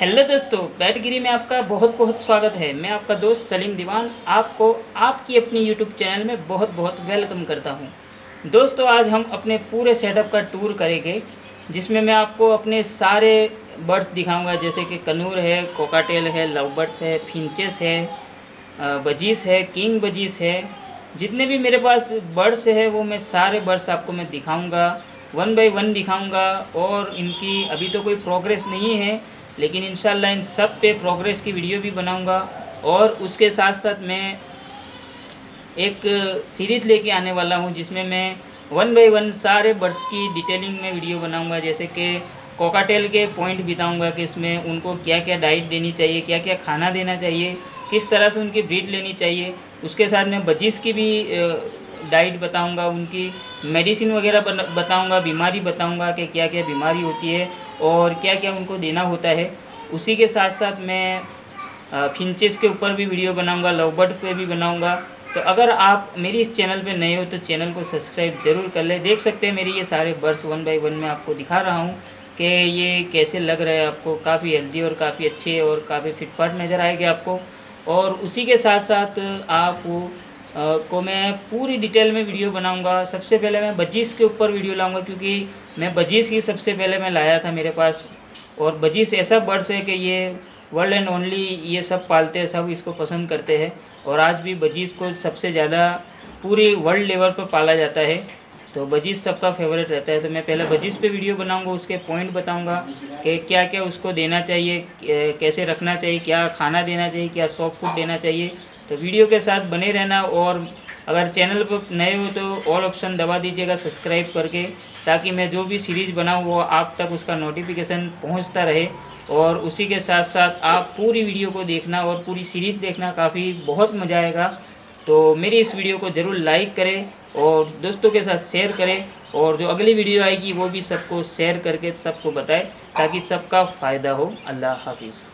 Hello दोस्तों, बैटगिरी में आपका बहुत बहुत स्वागत है। मैं आपका दोस्त सलीम दीवान आपको आपकी अपनी यूट्यूब चैनल में बहुत बहुत वेलकम करता हूं। दोस्तों, आज हम अपने पूरे सेटअप का टूर करेंगे, जिसमें मैं आपको अपने सारे बर्ड्स दिखाऊंगा, जैसे कि कनूर है, कोकाटेल है, लव बर्ड्स है, फिंचेस है, बजीस है, किंग बजीस है। जितने भी मेरे पास बर्ड्स है वो मैं सारे बर्ड्स आपको मैं दिखाऊँगा, 1 बाय 1 दिखाऊँगा। और इनकी अभी तो कोई प्रोग्रेस नहीं है, लेकिन इंशाल्लाह इन सब पे प्रोग्रेस की वीडियो भी बनाऊंगा। और उसके साथ साथ मैं एक सीरीज़ लेके आने वाला हूं, जिसमें मैं 1 बाय 1 सारे बर्ड्स की डिटेलिंग में वीडियो बनाऊंगा। जैसे कि कोकाटेल के पॉइंट बताऊंगा कि इसमें उनको क्या क्या डाइट देनी चाहिए, क्या क्या खाना देना चाहिए, किस तरह से उनकी ब्रीड लेनी चाहिए। उसके साथ मैं बजीस की भी डाइट बताऊंगा, उनकी मेडिसिन वगैरह बताऊंगा, बीमारी बताऊंगा कि क्या क्या बीमारी होती है और क्या क्या उनको देना होता है। उसी के साथ साथ मैं फिंचेस के ऊपर भी वीडियो बनाऊंगा, लव बर्ड पे भी बनाऊंगा। तो अगर आप मेरी इस चैनल पे नए हो तो चैनल को सब्सक्राइब ज़रूर कर ले। देख सकते हैं मेरी ये सारे बर्ड्स 1 बाय 1 में आपको दिखा रहा हूँ कि ये कैसे लग रहे हैं आपको। काफ़ी हेल्दी और काफ़ी अच्छे और काफ़ी फिटफाट नज़र आएंगे आपको। और उसी के साथ साथ आप को मैं पूरी डिटेल में वीडियो बनाऊंगा। सबसे पहले मैं बजीस के ऊपर वीडियो लाऊंगा, क्योंकि मैं बजीस की सबसे पहले मैं लाया था मेरे पास। और बजीस ऐसा बर्ड्स है कि ये वर्ल्ड एंड ओनली ये सब पालते हैं, सब इसको पसंद करते हैं। और आज भी बजीस को सबसे ज़्यादा पूरी वर्ल्ड लेवल पर पाला जाता है, तो बजीस सबका फेवरेट रहता है। तो मैं पहले बजीस पे वीडियो बनाऊंगा, उसके पॉइंट बताऊंगा कि क्या क्या उसको देना चाहिए, कैसे रखना चाहिए, क्या खाना देना चाहिए, क्या सॉफ्ट फूड देना चाहिए। तो वीडियो के साथ बने रहना। और अगर चैनल पर नए हो तो ऑल ऑप्शन दबा दीजिएगा सब्सक्राइब करके, ताकि मैं जो भी सीरीज़ बनाऊँ वो आप तक उसका नोटिफिकेशन पहुंचता रहे। और उसी के साथ साथ आप पूरी वीडियो को देखना और पूरी सीरीज़ देखना, काफ़ी बहुत मज़ा आएगा। तो मेरी इस वीडियो को ज़रूर लाइक करें और दोस्तों के साथ शेयर करें, और जो अगली वीडियो आएगी वो भी सबको शेयर करके सबको बताएं, ताकि सबका फ़ायदा हो। अल्लाह हाफिज़।